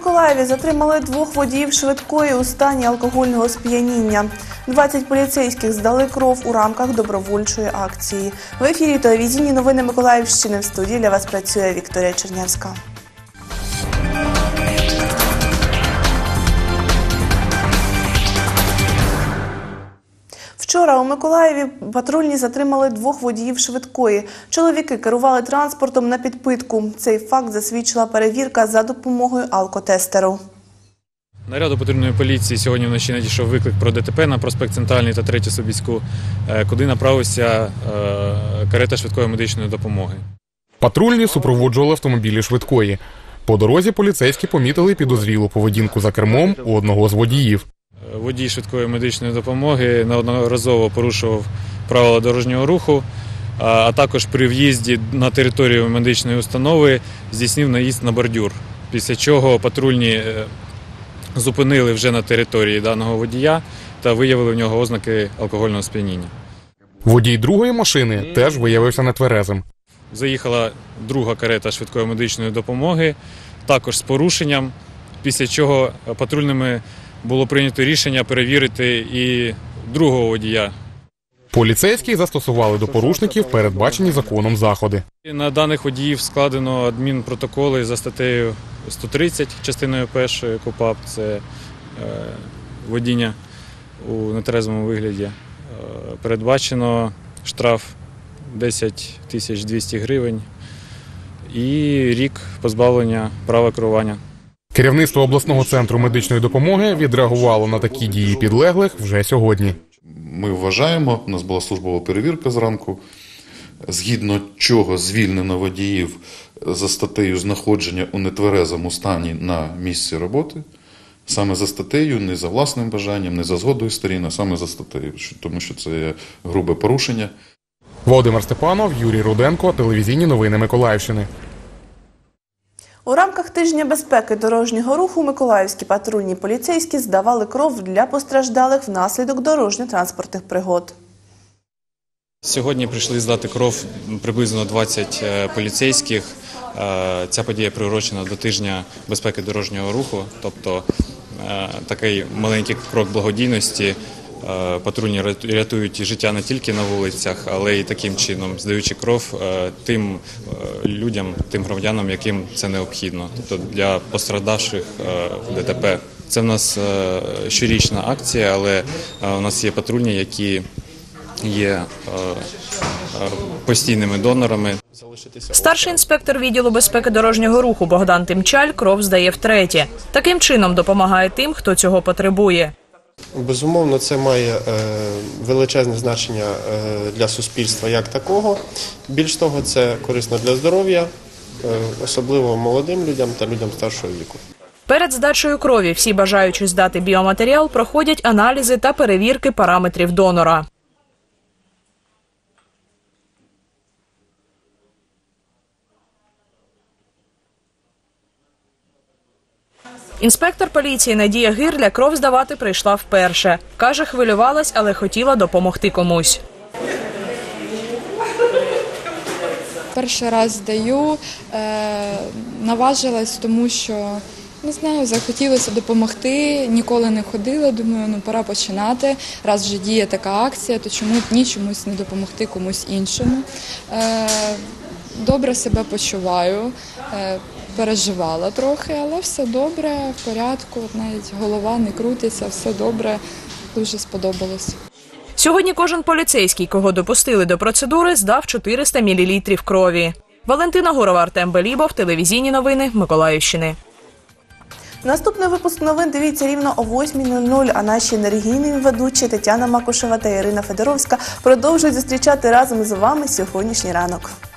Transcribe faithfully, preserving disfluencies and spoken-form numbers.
Миколаєві затримали двох водіїв швидкої у стані алкогольного сп'яніння. двадцять поліцейських здали кров у рамках добровольчої акції. В ефірі телевізійні новини Миколаївщини. В студії для вас працює Вікторія Чернявська. Вчора у Миколаєві патрульні затримали двох водіїв швидкої. Чоловіки керували транспортом на підпитку. Цей факт засвідчила перевірка за допомогою алкотестеру. Наряду патрульної поліції сьогодні вночі надійшов виклик про ДТП на проспект Центральний та третю Собіську, куди направився карета швидкої медичної допомоги. Патрульні супроводжували автомобілі швидкої. По дорозі поліцейські помітили підозрілу поведінку за кермом у одного з водіїв. Водій швидкої медичної допомоги неодноразово порушував правила дорожнього руху, а також при в'їзді на територію медичної установи здійснив наїзд на бордюр, після чого патрульні зупинили вже на території даного водія та виявили в нього ознаки алкогольного сп'яніння. Водій другої машини теж виявився нетверезим. Заїхала друга карета швидкої медичної допомоги, також з порушенням, після чого патрульними було прийнято рішення перевірити і другого водія. Поліцейські застосували до порушників передбачені законом заходи. На даних водіїв складено адмінпротоколи за статтею сто тридцять, частиною першої КУпАП, це водіння у нетрезвому вигляді. Передбачено штраф десять тисяч двісті гривень і рік позбавлення права керування. Керівництво обласного центру медичної допомоги відреагувало на такі дії підлеглих вже сьогодні. Ми вважаємо, у нас була службова перевірка зранку, згідно чого звільнено водіїв за статтею знаходження у нетверезому стані на місці роботи. Саме за статтею, не за власним бажанням, не за згодою сторін, а саме за статтею, тому що це є грубе порушення. Володимир Степанов, Юрій Руденко, телевізійні новини Миколаївщини. У рамках тижня безпеки дорожнього руху миколаївські патрульні поліцейські здавали кров для постраждалих внаслідок дорожньо-транспортних пригод. Сьогодні прийшли здати кров приблизно двадцять поліцейських. Ця подія приурочена до тижня безпеки дорожнього руху, тобто такий маленький крок благодійності. Патрульні рятують життя не тільки на вулицях, але й таким чином, здаючи кров тим людям, тим громадянам, яким це необхідно, тобто для постраждавших в ДТП. Це в нас щорічна акція, але у нас є патрульні, які є постійними донорами. Старший інспектор відділу безпеки дорожнього руху Богдан Тимчаль кров здає втретє. Таким чином допомагає тим, хто цього потребує. Безумовно, це має величезне значення для суспільства як такого. Більш того, це корисно для здоров'я, особливо молодим людям та людям старшого віку. Перед здачею крові всі бажаючі здати біоматеріал проходять аналізи та перевірки параметрів донора. Інспектор поліції Надія Гирля кров здавати прийшла вперше. Каже, хвилювалась, але хотіла допомогти комусь. Перший раз здаю, наважилась, тому що, не знаю, захотілося допомогти, ніколи не ходила, думаю, ну пора починати. Раз вже діє така акція, то чому б ні чомусь не допомогти комусь іншому. Добре себе почуваю. Переживала трохи, але все добре, в порядку, навіть голова не крутиться, все добре, дуже сподобалось. Сьогодні кожен поліцейський, кого допустили до процедури, здав чотириста мілілітрів крові. Валентина Гурова, Артем Белібов, телевізійні новини Миколаївщини. Наступний випуск новин дивіться рівно о восьмій нуль нуль, а наші енергійні ведучі Тетяна Макушева та Ірина Федоровська продовжують зустрічати разом з вами сьогоднішній ранок.